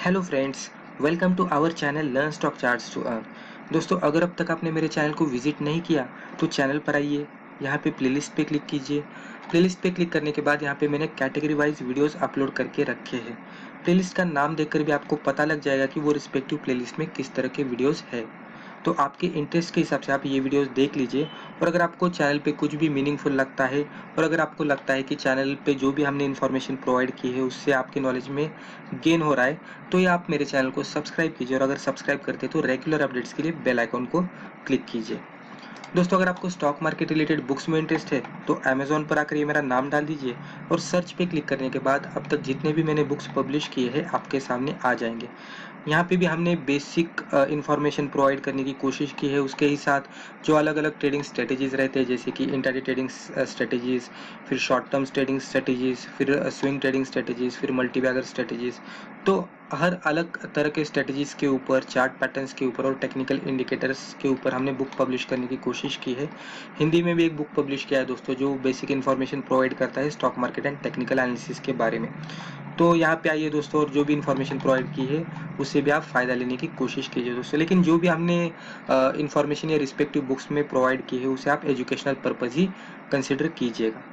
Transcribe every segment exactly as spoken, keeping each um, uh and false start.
Hello friends, welcome to our channel learn stock charts to earn. दोस्तों, अगर अब तक आपने मेरे चैनल को विजिट नहीं किया तो चैनल पर आइए, यहाँ पे प्लेलिस्ट पे क्लिक कीजिए। प्लेलिस्ट पे क्लिक करने के बाद यहाँ पे मैंने कैटेगरी वाइज वीडियोस अपलोड करके रखे हैं। प्लेलिस्ट का नाम देखकर भी आपको पता लग जाएगा कि वो रिस्पेक्टिव प्लेलिस्ट में किस तरह के वीडियोस है। तो आपके इंटरेस्ट के हिसाब से आप ये वीडियोस देख लीजिए। और अगर आपको चैनल पे कुछ भी मीनिंगफुल लगता है और अगर आपको लगता है कि चैनल पे जो भी हमने इन्फॉर्मेशन प्रोवाइड की है उससे आपके नॉलेज में गेन हो रहा है, तो ये आप मेरे चैनल को सब्सक्राइब कीजिए। और अगर सब्सक्राइब करते हैं तो रेगुलर अपडेट्स के लिए बेल आइकन को क्लिक कीजिए। दोस्तों, अगर आपको स्टॉक मार्केट रिलेटेड बुक्स में इंटरेस्ट है तो अमेजोन पर आकर ये मेरा नाम डाल दीजिए और सर्च पे क्लिक करने के बाद अब तक जितने भी मैंने बुक्स पब्लिश किए हैं आपके सामने आ जाएंगे। यहाँ पे भी हमने बेसिक इंफॉर्मेशन प्रोवाइड करने की कोशिश की है। उसके ही साथ जो अलग अलग ट्रेडिंग स्ट्रेटेजीज रहते हैं, जैसे कि इंट्राडे ट्रेडिंग स्ट्रेटेजीज, फिर शॉर्ट टर्म ट्रेडिंग स्ट्रेटेजीज, फिर स्विंग ट्रेडिंग स्ट्रेटेजीज, फिर मल्टीबैगर स्ट्रेटेजीज, तो हर अलग तरह के स्ट्रेटेजीज के ऊपर, चार्ट पैटर्न्स के ऊपर और टेक्निकल इंडिकेटर्स के ऊपर हमने बुक पब्लिश करने की कोशिश की है। हिंदी में भी एक बुक पब्लिश किया है दोस्तों, जो बेसिक इन्फॉर्मेशन प्रोवाइड करता है stock market and technical analysis के बारे में। तो यहाँ पे आइए दोस्तों, और जो भी इन्फॉर्मेशन प्रोवाइड की है उससे भी आप फ़ायदा लेने की कोशिश कीजिए दोस्तों। लेकिन जो भी हमने इन्फॉर्मेशन या रिस्पेक्टिव बुक्स में प्रोवाइड की है उसे आप एजुकेशनल पर्पज़ ही कंसिडर कीजिएगा।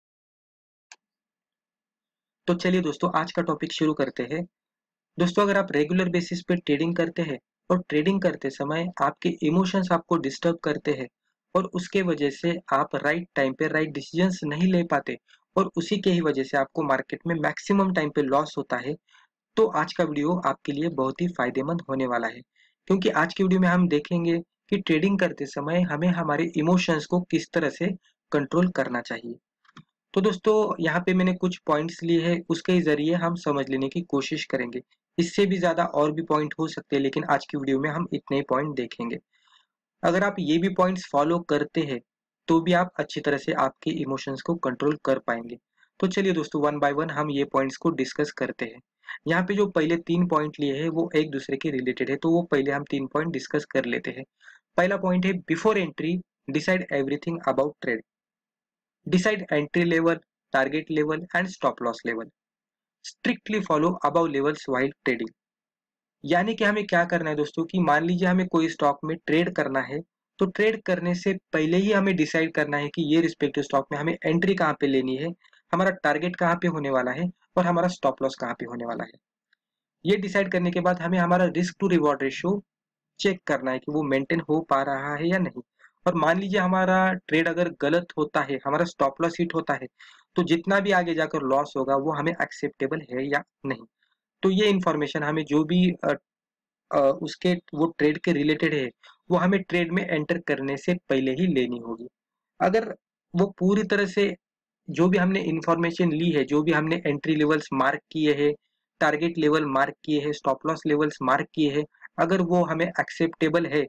तो चलिए दोस्तों, आज का टॉपिक शुरू करते हैं। दोस्तों, अगर आप रेगुलर बेसिस पे ट्रेडिंग करते हैं और ट्रेडिंग करते समय आपके इमोशंस आपको डिस्टर्ब करते हैं और उसके वजह से आप राइट टाइम पे राइट डिसीजंस नहीं ले पाते और उसी के ही वजह से आपको मार्केट में मैक्सिमम टाइम पे लॉस होता है, तो आज का वीडियो आपके लिए बहुत ही फायदेमंद होने वाला है। क्योंकि आज की वीडियो में हम देखेंगे कि ट्रेडिंग करते समय हमें हमारे इमोशंस को किस तरह से कंट्रोल करना चाहिए। तो दोस्तों, यहाँ पे मैंने कुछ पॉइंट्स लिए हैं, उसके जरिए हम समझ लेने की कोशिश करेंगे। इससे भी ज्यादा और भी पॉइंट हो सकते हैं, लेकिन आज की वीडियो में हम इतने ही पॉइंट देखेंगे। अगर आप ये भी पॉइंट्स फॉलो करते हैं तो भी आप अच्छी तरह से आपके इमोशंस को कंट्रोल कर पाएंगे। तो चलिए दोस्तों, वन बाय वन हम ये पॉइंट्स को डिस्कस करते हैं। यहाँ पे जो पहले तीन पॉइंट लिए हैं वो एक दूसरे के रिलेटेड है, तो वो पहले हम तीन पॉइंट डिस्कस कर लेते हैं। पहला पॉइंट है, before entry decide everything about trade. Decide entry level, target level and stop loss level. Strictly follow above levels while trading. यानी कि हमें क्या करना है दोस्तों, कि मान लीजिए हमें कोई स्टॉक में ट्रेड करना है, तो ट्रेड करने से पहले ही हमें डिसाइड करना है कि ये रिस्पेक्टिव स्टॉक में हमें एंट्री कहाँ पे लेनी है, हमारा टारगेट कहाँ पे होने वाला है और हमारा स्टॉप लॉस कहाँ पे होने वाला है। ये डिसाइड करने के बाद हमें हमारा risk to reward ratio check करना है कि वो मेंटेन हो पा रहा है या नहीं। और मान लीजिए हमारा ट्रेड अगर गलत होता है, हमारा स्टॉप लॉस हिट होता है, तो जितना भी आगे जाकर लॉस होगा वो हमें एक्सेप्टेबल है या नहीं। तो ये इंफॉर्मेशन हमें जो भी अ, अ, उसके वो ट्रेड के रिलेटेड है वो हमें ट्रेड में एंटर करने से पहले ही लेनी होगी। अगर वो पूरी तरह से जो भी हमने इंफॉर्मेशन ली है, जो भी हमने एंट्री लेवल्स मार्क किए हैं, टारगेट लेवल मार्क किए हैं, स्टॉप लॉस लेवल्स मार्क किए हैं, अगर वो हमें एक्सेप्टेबल है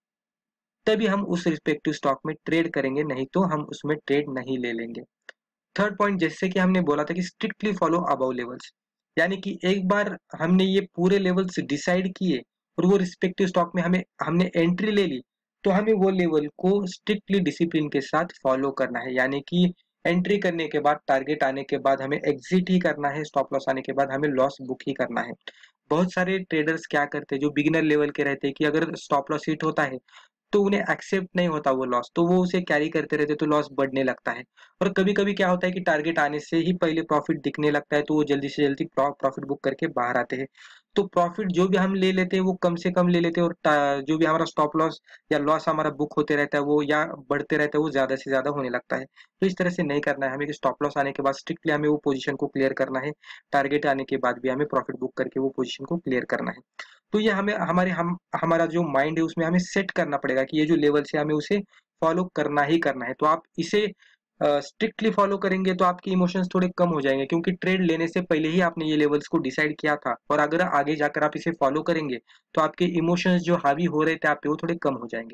तभी हम उस रिस्पेक्टिव स्टॉक में ट्रेड करेंगे, नहीं तो हम उसमें ट्रेड नहीं ले लेंगे। थर्ड पॉइंट, जैसे कि हमने बोला था कि स्ट्रिक्टली फॉलो अबाउ लेवल्स, यानी कि एक बार हमने ये पूरे लेवल्स डिसाइड किए और वो रिस्पेक्टिव स्टॉक में हमें हमने एंट्री ले ली, तो हमें वो लेवल को स्ट्रिक्टली डिसिप्लिन के साथ फॉलो करना है। यानी कि एंट्री करने के बाद, टारगेट आने के बाद हमें एग्जिट ही करना है, स्टॉप लॉस आने के बाद हमें लॉस बुक ही करना है। बहुत सारे ट्रेडर्स क्या करते हैं, जो बिगिनर लेवल के रहते हैं, कि अगर स्टॉप लॉस हिट होता है तो उन्हें एक्सेप्ट नहीं होता वो लॉस, तो वो उसे कैरी करते रहते, तो लॉस बढ़ने लगता है। और कभी कभी क्या होता है कि टारगेट आने से ही पहले प्रॉफिट दिखने लगता है, तो वो जल्दी से जल्दी प्रॉफिट बुक करके बाहर आते हैं। तो प्रॉफिट जो भी हम ले लेते हैं वो कम से कम ले लेते हैं, और जो भी हमारा स्टॉप लॉस या लॉस हमारा बुक होते रहता है वो या बढ़ते रहता है, वो ज्यादा से ज्यादा होने लगता है। तो इस तरह से नहीं करना है हमें, कि स्टॉप लॉस आने के बाद स्ट्रिक्टली हमें वो पोजीशन को क्लियर करना है, टारगेट आने के बाद भी हमें प्रॉफिट बुक करके वो पोजीशन को क्लियर करना है। तो ये हमें हमारे हम हमारा जो माइंड है उसमें हमें सेट करना पड़ेगा कि ये जो लेवल से हमें उसे फॉलो करना ही करना है। तो आप इसे स्ट्रिक्टली फॉलो करेंगे तो आपके इमोशंस थोड़े कम हो जाएंगे, क्योंकि ट्रेड लेने से पहले ही आपने ये लेवल्स को डिसाइड किया था, और अगर आगे जाकर आप इसे फॉलो करेंगे तो आपके इमोशंस जो हावी हो रहे थे आप पे, वो थोड़े कम हो जाएंगे।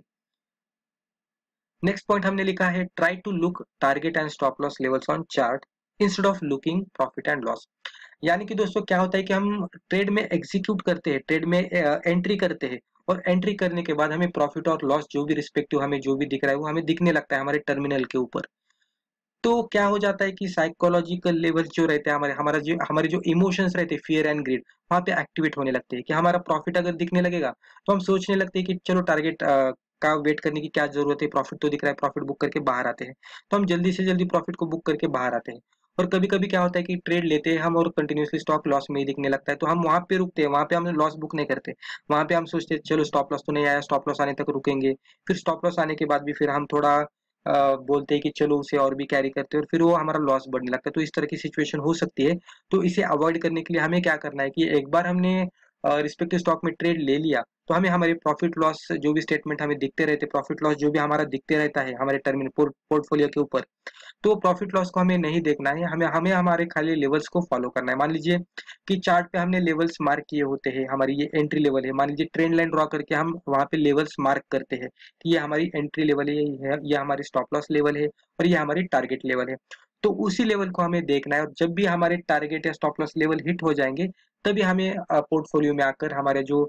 नेक्स्ट पॉइंट हमने लिखा है, try to look target and stop loss levels on chart instead of looking profit and loss. यानी कि दोस्तों क्या होता है कि हम ट्रेड में एग्जीक्यूट करते हैं, ट्रेड में एंट्री करते हैं, और एंट्री करने के बाद हमें प्रॉफिट और लॉस जो भी रिस्पेक्टिव हमें जो भी दिख रहा है वो हमें दिखने लगता है हमारे टर्मिनल के ऊपर। तो क्या हो जाता है कि साइकोलॉजिकल लेवल जो रहते हैं हमारे हमारा जो हमारे जो इमोशंस रहते हैं, फियर एंड ग्रीड, वहाँ पे एक्टिवेट होने लगते हैं कि हमारा प्रॉफिट अगर दिखने लगेगा तो हम सोचने लगते हैं कि चलो टारगेट का वेट करने की क्या जरूरत है, प्रॉफिट तो दिख रहा है, प्रॉफिट बुक करके बाहर आते हैं। तो हम जल्दी से जल्दी प्रॉफिट को बुक करके बाहर आते हैं। और कभी कभी क्या होता है कि ट्रेड लेते हैं हम और कंटिन्यूसली स्टॉक लॉस में ही दिखने लगता है, तो हम वहां पे रुकते हैं, वहां पे हम लॉस बुक नहीं करते। वहां पे हम सोचते हैं चलो स्टॉप लॉस तो नहीं आया, स्टॉप लॉस आने तक रुकेंगे। फिर स्टॉप लॉस आने के बाद भी फिर हम थोड़ा अ, बोलते हैं कि चलो उसे और भी कैरी करते हैं, और फिर वो हमारा लॉस बढ़ने लगता है। तो इस तरह की सिचुएशन हो सकती है। तो इसे अवॉइड करने के लिए हमें क्या करना है कि एक बार हमने रिस्पेक्टिव स्टॉक में ट्रेड ले लिया, तो हमें हमारे प्रॉफिट लॉस जो भी स्टेटमेंट हमें दिखते रहते, प्रॉफिट लॉस जो भी हमारा दिखते रहता है हमारे टर्मिनल पोर्टफोलियो के ऊपर, तो प्रॉफिट लॉस को हमें नहीं देखना है। हमें हमें हमारे खाली लेवल्स को फॉलो करना है। मान लीजिए कि चार्ट पे हमने लेवल्स मार्क किए होते हैं, हमारी ये एंट्री लेवल है, मान लीजिए ट्रेंड लाइन ड्रॉ करके हम वहां पे लेवल्स मार्क करते हैं कि ये हमारी एंट्री लेवल है, ये ये हमारी स्टॉप लॉस लेवल है, और ये हमारी टारगेट लेवल है। तो उसी लेवल को हमें देखना है, और जब भी हमारे टारगेट या स्टॉप लॉस लेवल हिट हो जाएंगे, तभी हमें पोर्टफोलियो में आकर हमारे जो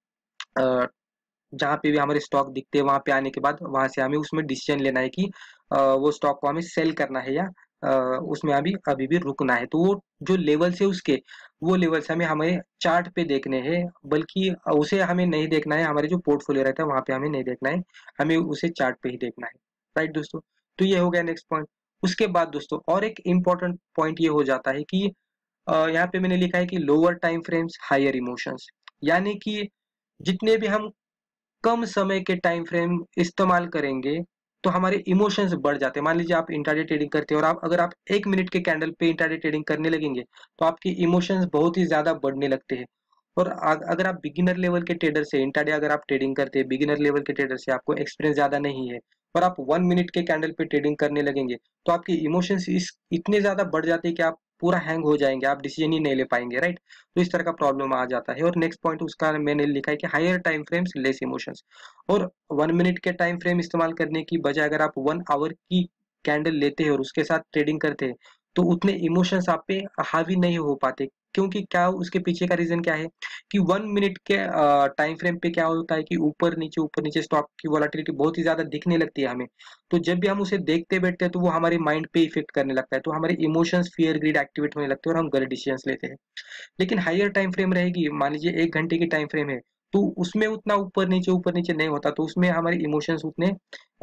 अ, जहाँ पे भी हमारे स्टॉक दिखते हैं वहां पे आने के बाद वहां से हमें उसमें डिसीजन लेना है कि अ, वो स्टॉक को हमें सेल करना है या अ, उसमें अभी अभी भी रुकना है। तो वो जो लेवल से उसके वो लेवल्स हमें हमें चार्ट पे देखने हैं, बल्कि उसे हमें नहीं देखना है, हमारे जो पोर्टफोलियो रहता है वहां पे हमें नहीं देखना है, हमें उसे चार्ट पे ही देखना है। राइट दोस्तों। तो ये हो गया नेक्स्ट पॉइंट। उसके बाद दोस्तों और एक इम्पोर्टेंट पॉइंट ये हो जाता है कि अ, यहाँ पे मैंने लिखा है कि lower time frames higher emotions, यानी कि जितने भी हम कम समय के टाइम फ्रेम इस्तेमाल करेंगे, तो हमारे इमोशंस बढ़ जाते हैं। मान लीजिए आप इंट्राडे ट्रेडिंग करते हैं और आप अगर आप एक मिनट के कैंडल पे इंट्राडे ट्रेडिंग करने लगेंगे, तो आपके इमोशंस बहुत ही ज्यादा बढ़ने लगते हैं। और अग- अगर आप बिगिनर लेवल के ट्रेडर से इंट्राडे अगर आप ट्रेडिंग करते हैं, बिगिनर लेवल के ट्रेडर से आपको एक्सपीरियंस ज्यादा नहीं है, और आप वन मिनट के कैंडल पे ट्रेडिंग करने लगेंगे, तो आपके इमोशंस इस इतने ज्यादा बढ़ जाते हैं कि आप पूरा हैंग हो जाएंगे, आप डिसीजन ही नहीं ले पाएंगे। राइट। तो इस तरह का प्रॉब्लम आ जाता है। और नेक्स्ट पॉइंट उसका मैंने लिखा है कि higher time frames less emotions. और वन मिनट के टाइम फ्रेम इस्तेमाल करने की बजाय अगर आप वन आवर की कैंडल लेते हैं और उसके साथ ट्रेडिंग करते हैं, तो उतने इमोशंस आप पे हावी नहीं हो पाते। क्योंकि क्या उसके पीछे का रीजन क्या है कि वन मिनट के टाइम फ्रेम पे क्या होता है कि ऊपर नीचे ऊपर नीचे स्टॉक की वॉलेटिलिटी बहुत ही ज्यादा दिखने लगती है हमें। तो जब भी हम उसे देखते बैठते हैं तो वो हमारे माइंड पे इफेक्ट करने लगता है, तो हमारे इमोशंस फियर ग्रीड एक्टिवेट होने लगते हैं और हम गलत डिसीजंस लेते हैं। लेकिन हायर टाइम फ्रेम रहेगी, मान लीजिए एक घंटे की टाइम फ्रेम है, तो उसमें उतना ऊपर नीचे ऊपर नीचे नहीं होता, तो उसमें हमारे इमोशंस उतने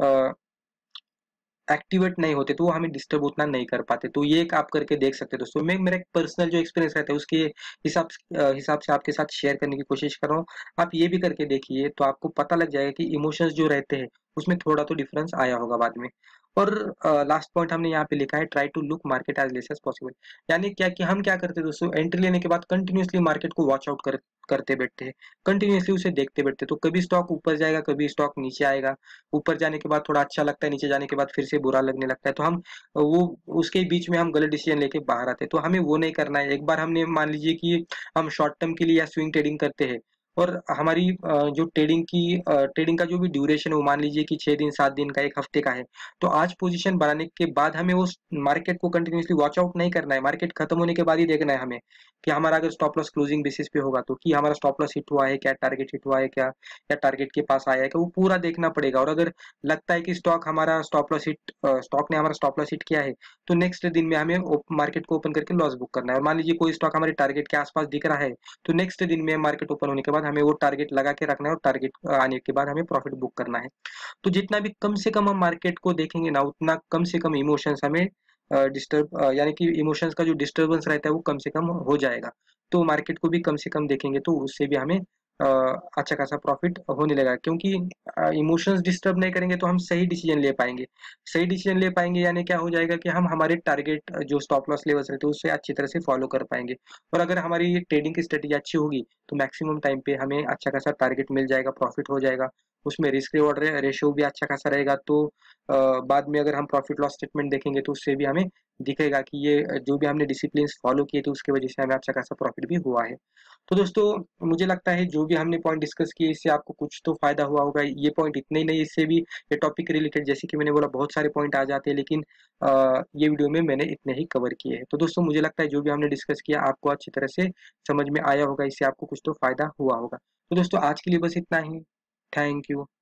एक्टिवेट नहीं होते, तो वो हमें डिस्टर्ब उतना नहीं कर पाते। तो ये एक आप करके देख सकते हैं दोस्तों। मैं मेरा एक पर्सनल जो एक्सपीरियंस रहता है उसके हिसाब अ, हिसाब से आपके साथ शेयर करने की कोशिश कर रहा हूँ। आप ये भी करके देखिए, तो आपको पता लग जाएगा कि इमोशंस जो रहते हैं उसमें थोड़ा तो डिफरेंस आया होगा बाद में। और लास्ट पॉइंट हमने यहाँ पे लिखा है try to look market as less as possible. यानी क्या कि हम क्या करते हैं दोस्तों, एंट्री लेने के बाद कंटिन्यूसली मार्केट को वॉच आउट कर करते बैठते हैं, कंटिन्यूसली उसे देखते बैठते हैं। तो कभी स्टॉक ऊपर जाएगा, कभी स्टॉक नीचे आएगा, ऊपर जाने के बाद थोड़ा अच्छा लगता है, नीचे जाने के बाद फिर से बुरा लगने लगता है, तो हम वो उसके बीच में हम गलत डिसीजन लेके बाहर आते हैं। तो हमें वो नहीं करना है। एक बार हमने मान लीजिए कि हम शॉर्ट टर्म के लिए या स्विंग ट्रेडिंग करते हैं, और हमारी अ, जो ट्रेडिंग की ट्रेडिंग का जो भी ड्यूरेशन है वो मान लीजिए कि छह दिन सात दिन का एक हफ्ते का है, तो आज पोजीशन बनाने के बाद हमें उस मार्केट को कंटिन्यूसली वॉच आउट नहीं करना है। मार्केट खत्म होने के बाद ही देखना है हमें कि हमारा अगर स्टॉप लॉस क्लोजिंग बेसिस पे होगा तो कि हमारा स्टॉप लॉस हिट हुआ है क्या, टारगेट हिट हुआ है क्या, या टारगेट के पास आया है क्या, वो पूरा देखना पड़ेगा। और अगर लगता है कि स्टॉक हमारा स्टॉप लॉस हिट स्टॉक ने हमारा स्टॉप लॉस हिट किया है, तो नेक्स्ट दिन में हमें मार्केट को ओपन करके लॉस बुक करना है। और मान लीजिए कोई स्टॉक हमारे टारगेट के आसपास दिख रहा है, तो नेक्स्ट दिन में मार्केट ओपन होने के बाद हमें वो टारगेट लगा के रखना है, और टारगेट आने के बाद हमें प्रॉफिट बुक करना है। तो जितना भी कम से कम हम मार्केट को देखेंगे ना, उतना कम से कम इमोशंस हमें डिस्टर्ब यानी कि इमोशंस का जो डिस्टर्बेंस रहता है वो कम से कम हो जाएगा। तो मार्केट को भी कम से कम देखेंगे तो उससे भी हमें अ, अच्छा खासा प्रॉफिट होने लगा। क्योंकि इमोशंस डिस्टर्ब नहीं करेंगे तो हम सही डिसीजन ले पाएंगे। सही डिसीजन ले पाएंगे यानी क्या हो जाएगा कि हम हमारे टारगेट जो स्टॉप लॉस लेवल्स रहते हैं उससे अच्छी तरह से फॉलो कर पाएंगे। और अगर हमारी ट्रेडिंग की स्ट्रेटेजी अच्छी होगी तो मैक्सिमम टाइम पे हमें अच्छा खासा टारगेट मिल जाएगा, प्रॉफिट हो जाएगा। उसमें रिस्क रिवॉर्ड रेशियो भी अच्छा खासा रहेगा। तो अ, बाद में अगर हम प्रॉफिट लॉस स्टेटमेंट देखेंगे तो उससे भी हमें दिखेगा कि ये जो भी हमने डिसिप्लिन फॉलो किए थे उसकी वजह से हमें अच्छा खासा प्रॉफिट भी हुआ है। तो दोस्तों मुझे लगता है जो भी हमने पॉइंट डिस्कस किए इससे आपको कुछ तो फायदा हुआ होगा। ये पॉइंट इतने ही नहीं, इससे भी ये टॉपिक रिलेटेड जैसे कि मैंने बोला बहुत सारे पॉइंट आ जाते हैं, लेकिन आ, ये वीडियो में मैंने इतने ही कवर किए हैं। तो दोस्तों मुझे लगता है जो भी हमने डिस्कस किया आपको अच्छी तरह से समझ में आया होगा, इससे आपको कुछ तो फायदा हुआ होगा। तो दोस्तों आज के लिए बस इतना ही। Thank you.